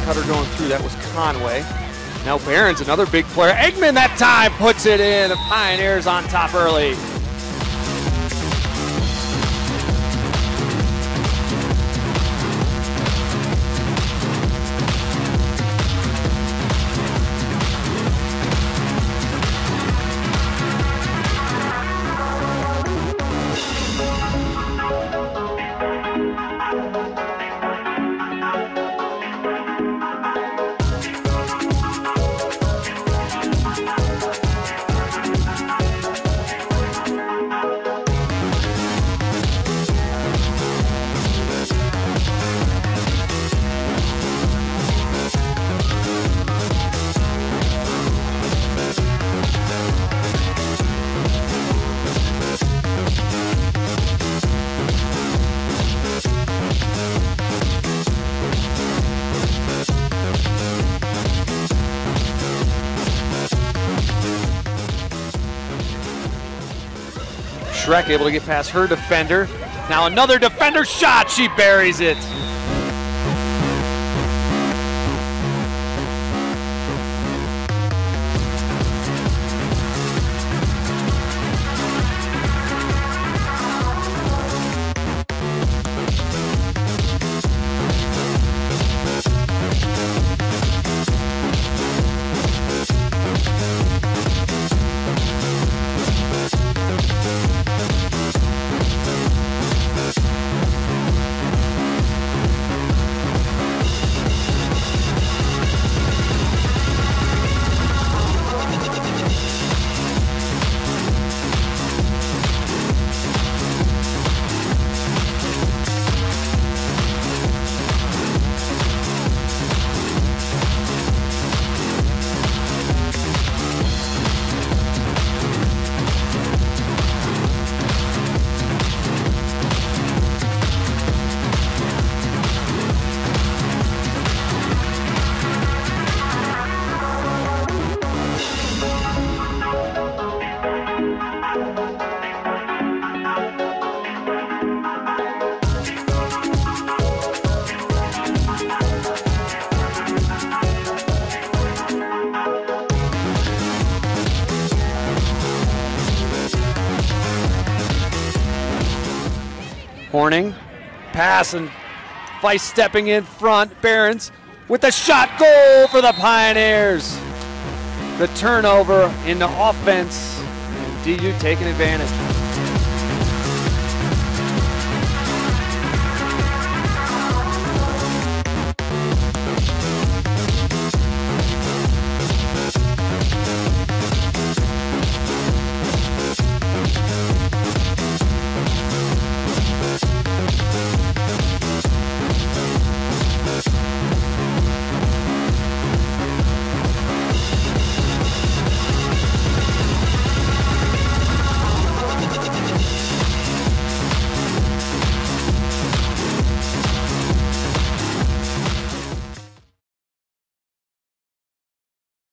cutter going through. That was Conway. Now Barron's another big player. Eggman that time puts it in. The Pioneers on top early. Shrek able to get past her defender. Now another defender shot, she buries it. Horning, pass, and Feist stepping in front. Barons with the shot, goal for the Pioneers. The turnover in the offense, and DU taking advantage.